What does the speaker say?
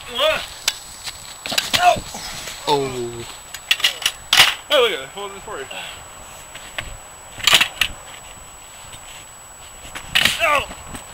Oh! Oh. Hey, look at it. Hold this for you. Oh!